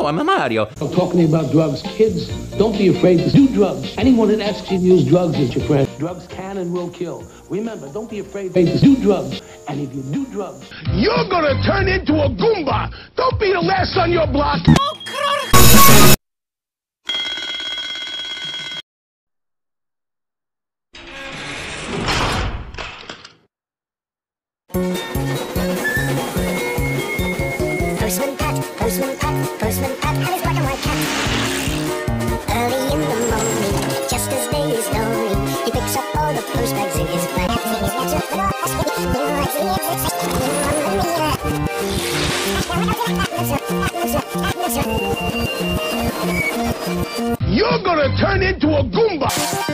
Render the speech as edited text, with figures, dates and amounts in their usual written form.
Hello, I'm Mario. I'm talking about drugs. Kids, don't be afraid to do drugs. Anyone that asks you to use drugs is your friend. Drugs can and will kill. Remember, don't be afraid to do drugs. And if you do drugs, you're gonna turn into a Goomba. Don't be the last on your block. Postman Pat, and his black and white cat. Early in the morning, just as day is dawning, he picks up all the post bags in his bag. You're gonna turn into a Goomba.